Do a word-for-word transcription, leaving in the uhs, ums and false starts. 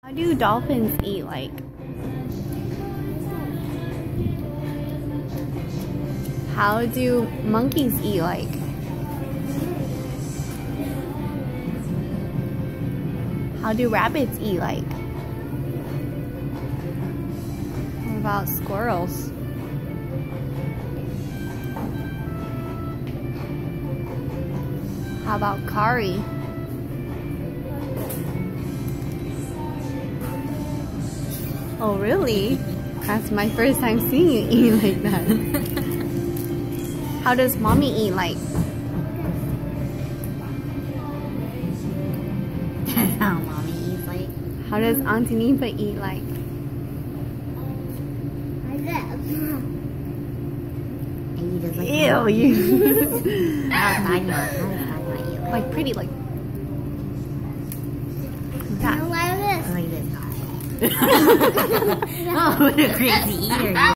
How do dolphins eat like? How do monkeys eat like? How do rabbits eat like? What about squirrels? How about Kari? Oh really? That's my first time seeing you eat like that. How does mommy eat like? That's how mommy eats like. How does Auntie Nipa eat like? Like that. And you just like. Ew, you. I was talking about, I was talking about you. Like pretty like. Like this. Like this. Oh, what a crazy eater.